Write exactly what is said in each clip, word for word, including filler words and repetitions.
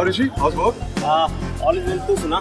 ऋषि, house work? हाँ, all is well. तू सुना?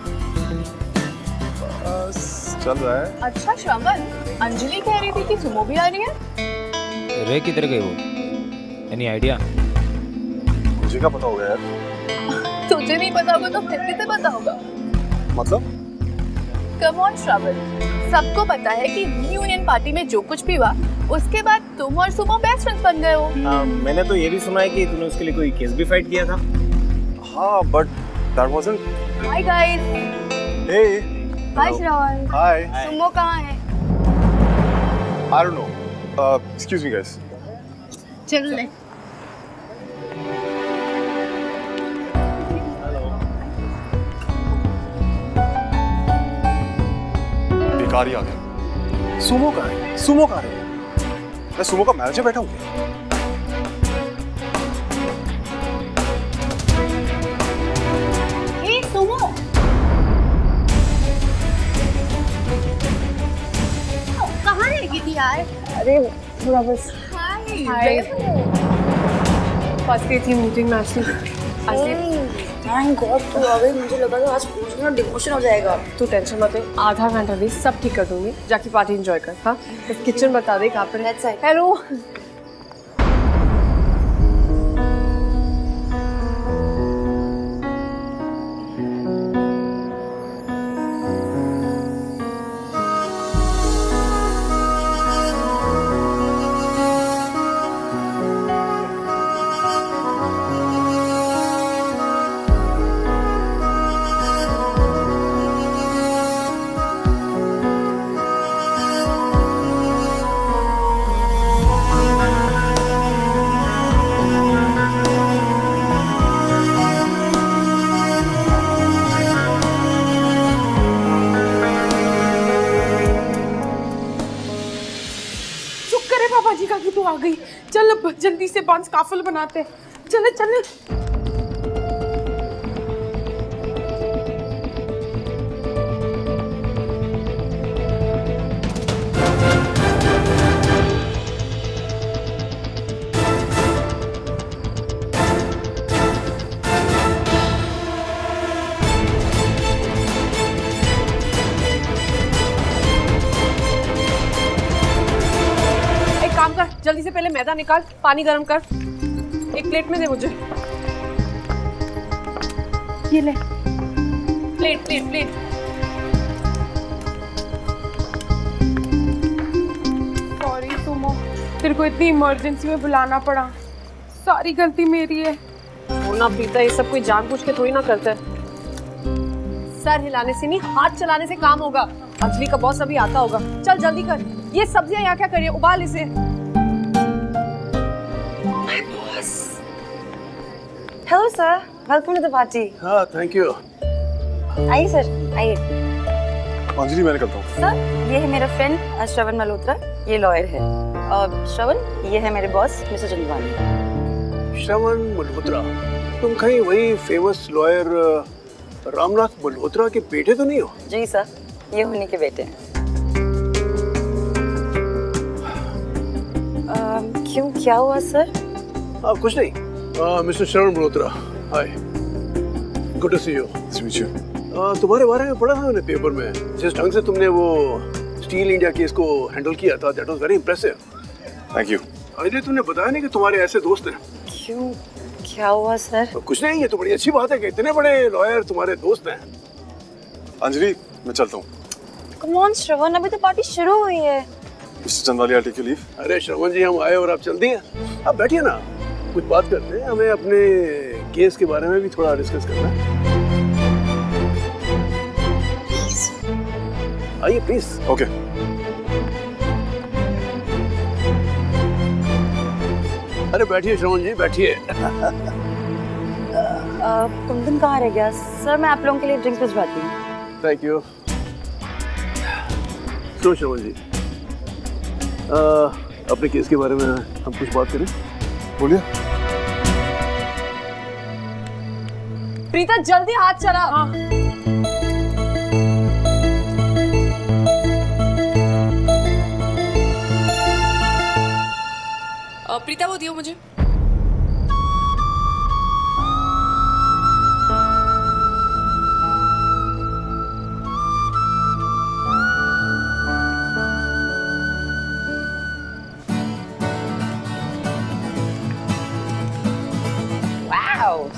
चल रहा है। अच्छा श्रवण, अंजलि कह रही थी कि सुमो भी आ रही है। रे किधर गई वो? Any idea? मुझे क्या पता होगा यार? तुझे नहीं पता होगा तो फिर किसे पता होगा? मतलब? कम ऑन श्रवण, सबको पता है कि यूनियन पार्टी में जो कुछ भी हुआ उसके बाद तुम और सुमो बेस्ट फ्रेंड्स बन गए हो। हाँ, मैंने तो ये भी सुना है कि तूने उसके लिए कोई केस भी फाइट किया था। हाँ, but that wasn't. Hi guys. Hey. Hi Shravan. Hi. Sumo कहाँ है? I don't know. Uh, excuse me guys. चल ले। बेकार ही आ गया। सुमो कहाँ है? सुमो कहाँ है? मैं सुमो का मैनेजर बैठा हूँ क्या? ए सुमो, कहाँ रह गई थी यार? अरे थोड़ा बस हाय। हाय। फंस गई थी मीटिंग में असली। थैंक गॉड तू आ गई। मुझे लगा था आज पूछना डिमोशन हो जाएगा। तू टेंशन मत ले, आधा घंटा दे, सब ठीक कर दूंगी। जाके पार्टी एंजॉय कर। हाँ, किचन बता दे कहाँ पर है। हेलो। आ गई, चल जल्दी से बांस काफिल बनाते हैं। चले चले। जल्दी से पहले मैदा निकाल, पानी गरम कर, एक प्लेट में दे मुझे। ये ले, plate plate plate. Sorry Sumo, तेरे को इतनी इमरजेंसी में बुलाना पड़ा, सारी गलती मेरी है। ना प्रीता, ये सब कोई जानबूझ के थोड़ी ना करता है। सर हिलाने से नहीं, हाथ चलाने से काम होगा। अंजलि का बॉस अभी आता होगा। चल जल्दी कर। ये सब्जियां यहाँ क्या करिए, उबाल इसे। Hello sir, welcome to the party. हाँ, थैंक यू। आइए सर, आइए। अंजलि, मैं निकलता हूँ। सर, ये है मेरा फ्रेंड श्रवण मल्होत्रा, ये लॉयर है। और श्रवण, ये है मेरे बॉस मिस्टर चंद्रवानी। श्रवण मल्होत्रा, तुम कहीं वही फेमस लॉयर रामनाथ मल्होत्रा के बेटे तो नहीं हो? जी सर, ये उन्हीं के बेटे हैं। क्यों, क्या हुआ सर? आ, कुछ नहीं। Mister Shravan Malhotra, hi, good to see you. तुम्हारे बारे में पढ़ा था मैंने पेपर में। जिस ढंग से तुमने वो स्टील इंडिया केस को हैंडल किया था, that was very impressive. Thank you. Ajay, तुमने बताया नहीं कि तुम्हारे ऐसे दोस्त हैं। क्यों, क्या हुआ सर? तो कुछ नहीं, ये तो बड़ी अच्छी बात है कि इतने बड़े लॉयर तुम्हारे दोस्त हैं। अंजलि, मैं चलता हूँ। कम ऑन श्रवण, अभी तो पार्टी शुरू हुई है। Mister Chandravali, I take you leave. अरे श्रवण जी, हम आए और आप चल दिए। आप बैठिए ना, कुछ बात करते हैं। हमें अपने केस के बारे में भी थोड़ा डिस्कस करना है। आइए प्लीज। ओके। अरे बैठिए श्रवण जी, बैठिए। कुंदन कहाँ रह गया? सर, मैं आप लोगों के लिए ड्रिंक्स भिजवाती हूँ। Thank you. तो श्रवण जी, आ, अपने केस के बारे में हम कुछ बात करें। बोलिए। प्रीता, जल्दी हाथ चला। हाँ। प्रीता, वो दियो मुझे।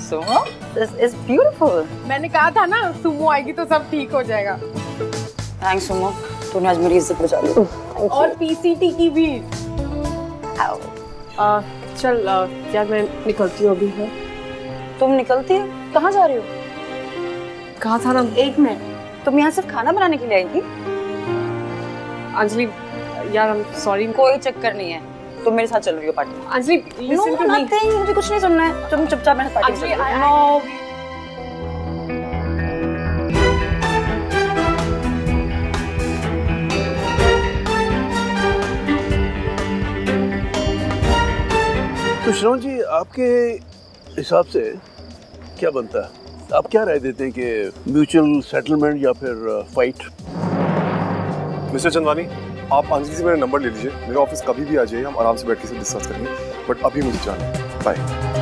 Sumo, this is beautiful. मैंने कहा था ना सुमो आएगी तो सब ठीक हो जाएगा। थैंक्स सुमो, तूने आज मेरी इज्जत बचा ली। और पीसीटी की भी। आओ। आ, चल आ, यार मैं निकलती हूँ अभी है। तुम निकलती हो? कहाँ जा रही हो? कहा था ना। एक मिनट, तुम यहाँ सिर्फ खाना बनाने के लिए आई थी? अंजलि यार I'm sorry। कोई चक्कर नहीं है, तुम मेरे साथ चल रही हो पार्टी में। Anjali listen to me। nothing, मुझे कुछ नहीं सुनना है, तुम चुपचाप मेरे साथ पार्टी में चलो। नो। तो श्रवण जी, आपके हिसाब से क्या बनता है? आप क्या राय देते हैं कि म्यूचुअल सेटलमेंट या फिर फाइट? मिस्टर चंदवानी, आप अंजलि से मेरा नंबर ले लीजिए, मेरे ऑफिस कभी भी आ जाइए, हम आराम से बैठ के डिस्कस करेंगे। बट अभी मुझे जाना है, बाय।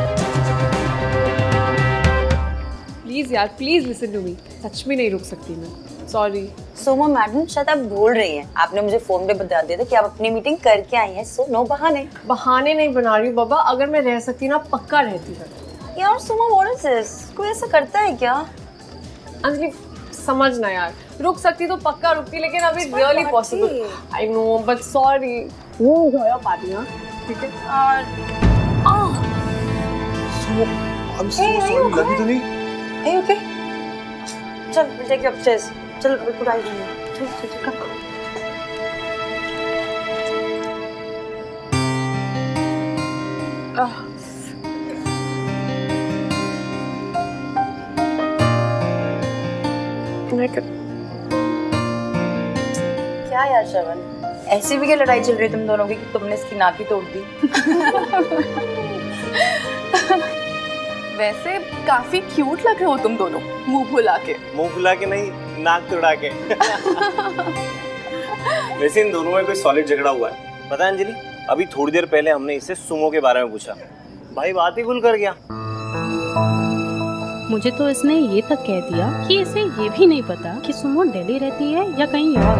प्लीज यार, प्लीज लिसन टू मी। सच में नहीं रुक सकती मैं, सॉरी। सुमो मैडम, शायद आप भूल रही हैं, आपने मुझे फोन पे बता दिया था कि आप अपनी मीटिंग करके आई हैं, सो नो बहाने। बहाने नहीं बना रही हूँ बाबा, अगर मैं रह सकती ना पक्का रहती है। यार सुमो, व्हाट इज दिस? कोई ऐसा करता है क्या? अंजलि समझना यार, रुक सकती तो पक्का रुकती, लेकिन अभी really possible. I know but sorry. वो गया पार्टी ना, ठीक है। और I'm so sorry, लगी तो नहीं? Are you okay? चल, we'll take you upstairs. चल, we'll put eyes on you. चल, चल, चल, come. आह। क्या यार श्रवण, ऐसी भी क्या लड़ाई चल रही है तुम दोनों की कि तुमने इसकी नाक ही तोड़ दी? वैसे काफी क्यूट लग रहे हो तुम दोनों, मुंह फुला के। मुंह फुला के नहीं, नाक तोड़ा के। वैसे इन दोनों में कोई सॉलिड झगड़ा हुआ है, पता है अंजलि? अभी थोड़ी देर पहले हमने इससे सुमो के बारे में पूछा, भाई बात ही खुल कर गया। मुझे तो इसने ये तक कह दिया कि इसे ये भी नहीं पता कि सुमो दिल्ली रहती है या कहीं और।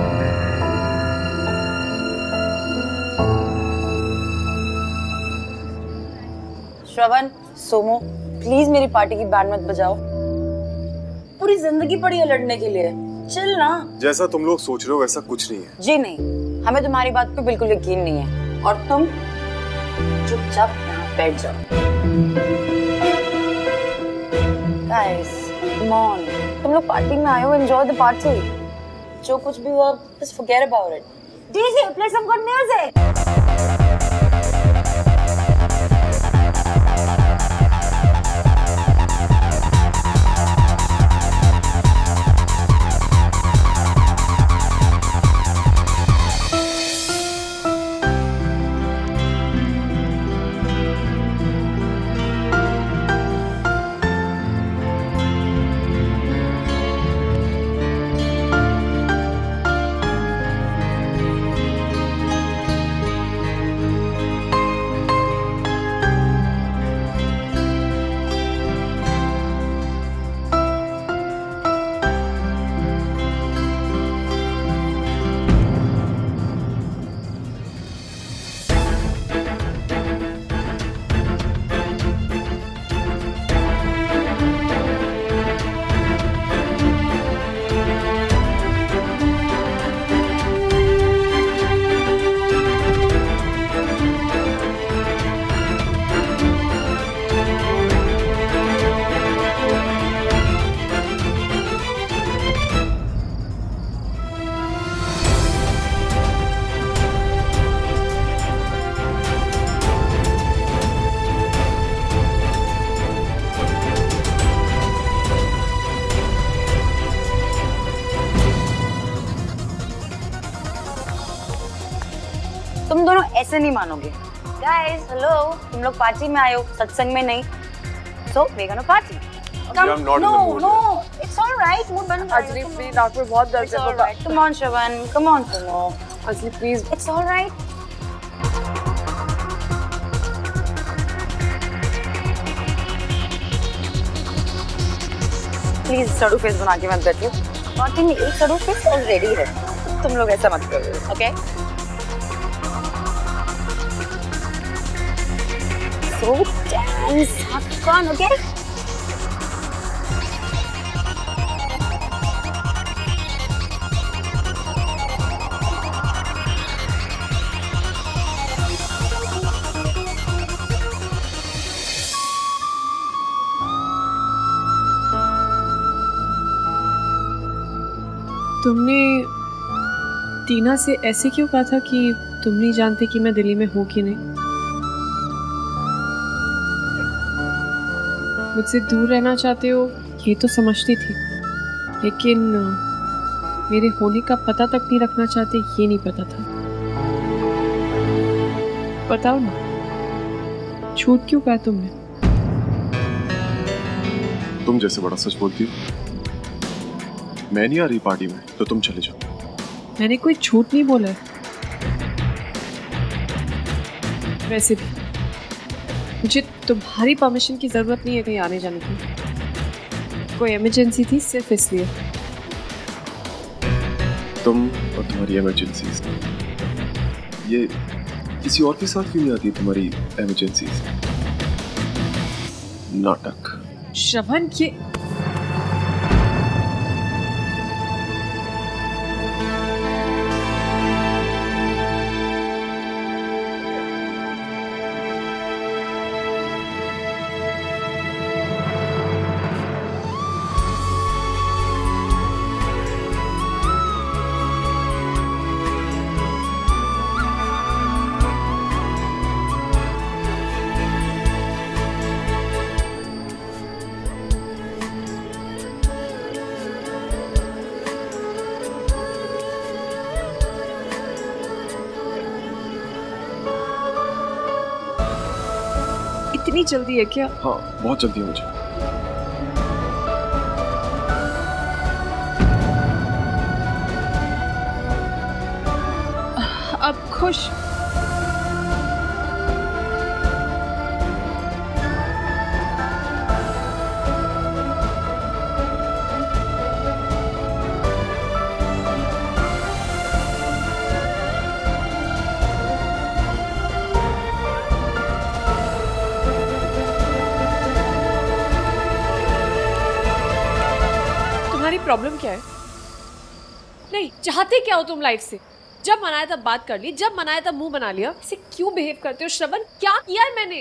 श्रवण, सुमो, प्लीज मेरी पार्टी की बैंड मत बजाओ। पूरी जिंदगी पड़ी है लड़ने के लिए, चिल ना। जैसा तुम लोग सोच रहे हो वैसा कुछ नहीं है। जी नहीं, हमें तुम्हारी बात पे बिल्कुल यकीन नहीं है, और तुम चुपचाप यहाँ बैठ जाओ। Guys, come on. तुम लोग पार्टी में आए हो, enjoy the party. जो कुछ भी हुआ, just forget about it. D J, play some good music. तुम दोनों ऐसे नहीं मानोगे। Guys, hello, तुम लोग पार्टी में आए हो, सत्संग में नहीं। So, we're gonna party. Come, I'm not no, in the mood. no, it's all right. Mood बन रहा है। अंजलि प्लीज, आप पे बहुत दर्द It's है all बाबा। right. Come on, Shravan. Come on, Sumo. Anjali please. It's all right. Please सड़ू फेस बना के मत बैठो। पार्टी में एक सड़ू फेस ऑलरेडी है, तुम लोग ऐसा मत करो, okay? So dance, have fun, okay? तुमने टीना से ऐसे क्यों कहा था कि तुम नहीं जानते कि मैं दिल्ली में हूँ कि नहीं? मुझसे दूर रहना चाहते हो ये तो समझती थी, लेकिन मेरे होने का पता तक नहीं रखना चाहते ये नहीं पता था। बताओ ना, झूठ क्यों कहा तुमने? तुम जैसे बड़ा सच बोलती हो। मैं नहीं आ रही पार्टी में तो तुम चले जाओ। मैंने कोई झूठ नहीं बोला है। वैसे भी मुझे तुम्हारी परमिशन की जरूरत नहीं है कहीं आने जाने की। कोई इमरजेंसी थी सिर्फ इसलिए। तुम और तुम्हारी इमरजेंसी ये किसी और के साथ क्यों नहीं आती तुम्हारी इमरजेंसी? नाटक। श्रवण, ये इतनी जल्दी है क्या? हाँ, बहुत जल्दी है मुझे। अब खुश? प्रॉब्लम क्या है? नहीं, चाहते क्या हो तुम लाइफ से? जब मनाया तब बात कर ली, जब मनाया तब मुंह बना लिया। इसे क्यों बिहेव करते हो श्रवण? क्या किया है मैंने?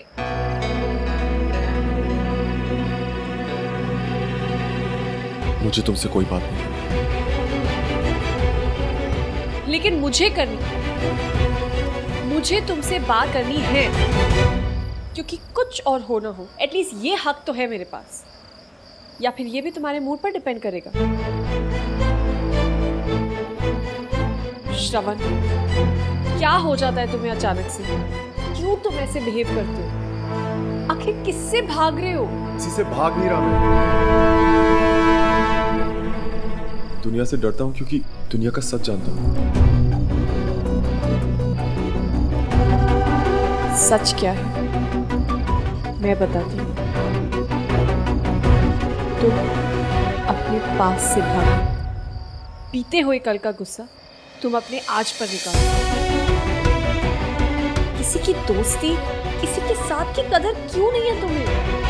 मुझे तुमसे कोई बात नहीं, लेकिन मुझे करनी, मुझे तुमसे बात करनी है, क्योंकि कुछ और हो ना हो एटलीस्ट ये हक तो है मेरे पास। या फिर ये भी तुम्हारे मूड पर डिपेंड करेगा। श्रवण, क्या हो जाता है तुम्हें अचानक से? क्यों तुम ऐसे बिहेव करते हो? आखिर किससे भाग रहे हो? किसी से भाग नहीं रहा मैं। दुनिया से डरता हूँ क्योंकि दुनिया का सच जानता हूँ। सच क्या है मैं बताती हूँ। तुम अपने पास से भागो। बीते हुए कल का गुस्सा तुम अपने आज पर निकालो। किसी की दोस्ती, किसी के साथ की कदर क्यों नहीं है तुम्हें?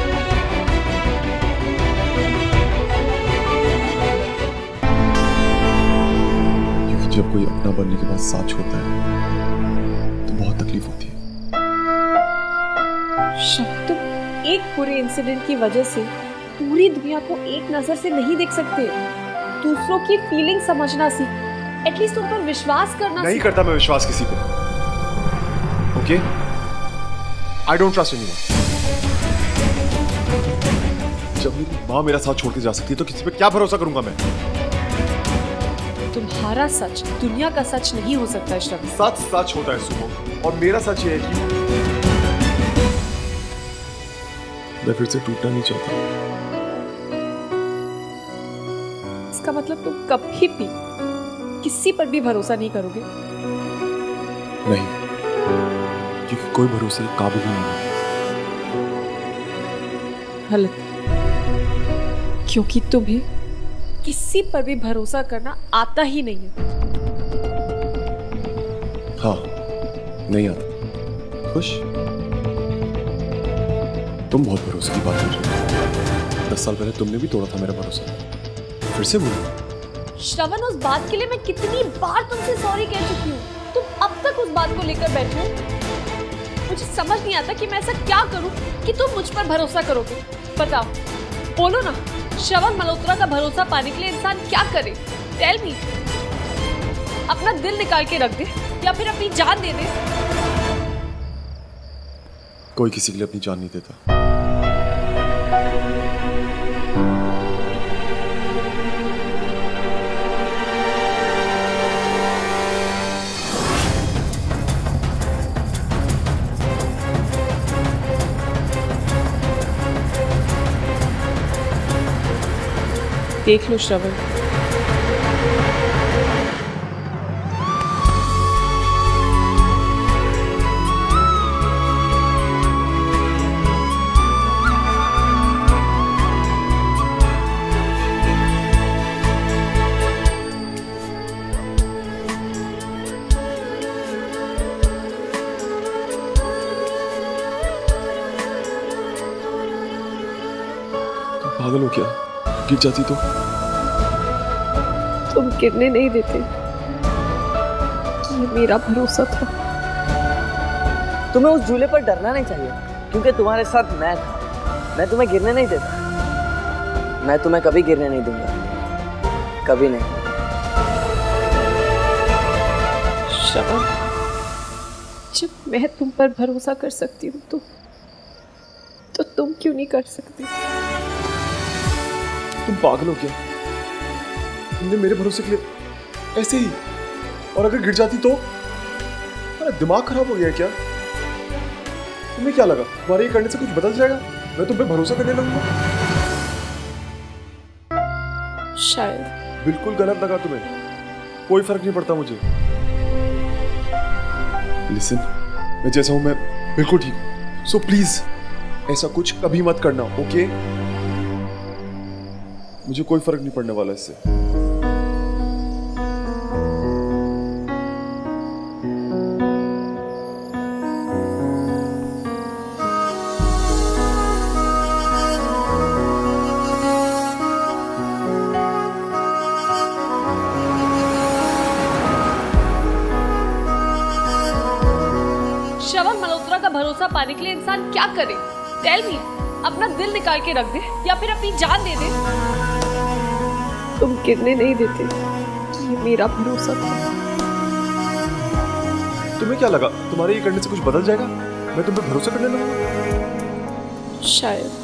क्योंकि जब कोई अपना बनने के बाद साथ छोड़ता है तो बहुत तकलीफ होती है। शब्द, तुम एक बुरे इंसिडेंट की वजह से पूरी दुनिया को एक नजर से नहीं देख सकते। दूसरों की फीलिंग समझना सीख। एटलीस्ट उन पर विश्वास करना नहीं सीख। करता मैं विश्वास किसी पे। Okay? I don't trust anyone. जब मेरी माँ मेरा साथ छोड़ के जा सकती है तो किसी पे क्या भरोसा करूंगा मैं? तुम्हारा सच दुनिया का सच नहीं हो सकता श्रवण। सच सच होता है सुमो, और मेरा सच ये है कि मैं फिर से टूटना नहीं चाहता। इसका मतलब तुम कभी भी किसी पर भी भरोसा नहीं करोगे? नहीं, क्योंकि कोई भरोसे के काबिल ही नहीं है। गलत, क्योंकि तुम्हें किसी पर भी भरोसा करना आता ही नहीं है। हाँ, नहीं आता। खुश? तुम बहुत भरोसे की बात कर रहे हो। दस साल पहले तुमने भी तोड़ा था मेरा भरोसा, फिर से बोलो। श्रवण, उस बात के लिए मैं कितनी बार तुमसे सॉरी कह चुकी हूँ। तुम अब तक उस बात को लेकर बैठे हो। मुझे समझ नहीं आता कि मैं ऐसा क्या करूँ कि तुम मुझ पर भरोसा करोगे। बताओ, बोलो ना। श्रवण मल्होत्रा का भरोसा पाने के लिए इंसान क्या करे? Tell me. अपना दिल निकाल के रख दे या फिर अपनी जान दे दे। कोई किसी के लिए अपनी जान नहीं देता। देख लो श्रवण, पागल हो क्या? गिर जाती तो? तुम गिरने नहीं देते, ये मेरा भरोसा था। तुम्हें उस झूले पर डरना नहीं चाहिए, क्योंकि तुम्हारे साथ मैं था। मैं तुम्हें गिरने नहीं देता। मैं तुम्हें कभी गिरने नहीं दूंगा, कभी नहीं। श्रवण, जब मैं तुम पर भरोसा कर सकती हूँ तो तो तुम क्यों नहीं कर सकती? तुम पागल हो क्या? तुमने मेरे भरोसे के लिए ऐसे ही, और अगर गिर जाती तो? मेरा दिमाग खराब हो गया क्या? तुम्हें क्या लगा तुम्हारे ये करने से कुछ बदल जाएगा? मैं तुम पे भरोसा करने लगूंगा? शायद। बिल्कुल गलत लगा तुम्हें, कोई फर्क नहीं पड़ता मुझे। लिसन, मैं जैसा हूं मैं बिल्कुल ठीक हूं, सो प्लीज ऐसा कुछ कभी मत करना, ओके? मुझे कोई फर्क नहीं पड़ने वाला इससे। श्रवण मल्होत्रा का भरोसा पाने के लिए इंसान क्या करे? टेल मी, अपना दिल निकाल के रख दे या फिर अपनी जान दे दे। तुम गिरने नहीं देते, ये मेरा भरोसा था। तुम्हें क्या लगा तुम्हारे ये करने से कुछ बदल जाएगा? मैं तुम पे भरोसा करने लगूंगा? शायद।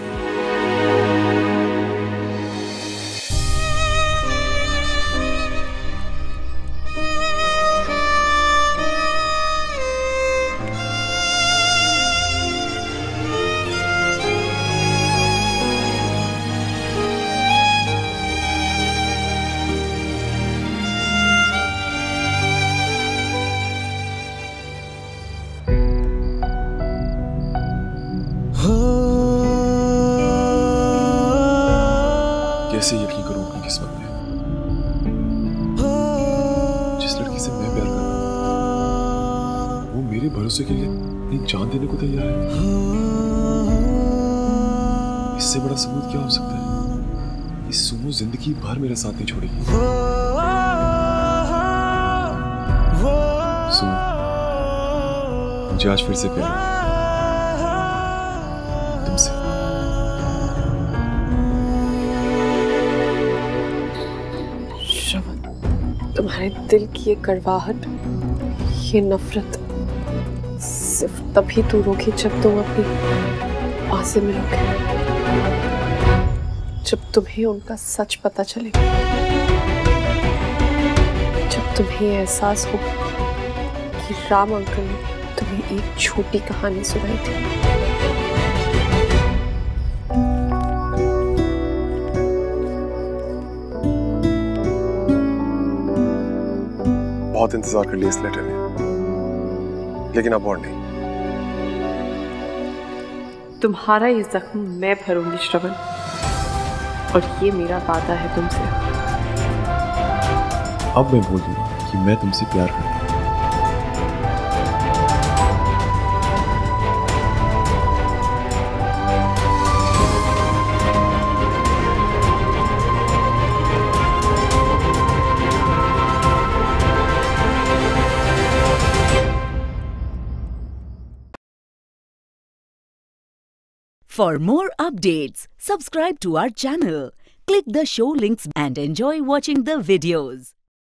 कैसे यकीन करूं अपनी किस्मत पे? जिस लड़की से मैं प्यार कर रहा हूं, वो मेरे भरोसे के लिए अपनी जान देने को तैयार है। इससे बड़ा सबूत क्या हो सकता है? इस सुमो जिंदगी भर मेरा साथ नहीं छोड़ेगी। सुमो, मुझे आज फिर से प्यार है तुमसे। तुम्हारे दिल की ये कड़वाहट, ये नफरत सिर्फ तभी दूर होगी जब तुम अपनी मां से मिलोगे, जब तुम्हें उनका सच पता चलेगा, जब तुम्हें एहसास होगा कि राम अंकल ने तुम्हें एक झूठी कहानी सुनाई थी। बहुत इंतजार कर लिया इस लेटर ने, लेकिन अब और नहीं। तुम्हारा ये जख्म मैं भरूंगी श्रवण, और ये मेरा वादा है तुमसे। अब मैं बोल दूंगा कि मैं तुमसे प्यार करता हूं। For more updates, subscribe to our channel, click the show links and enjoy watching the videos.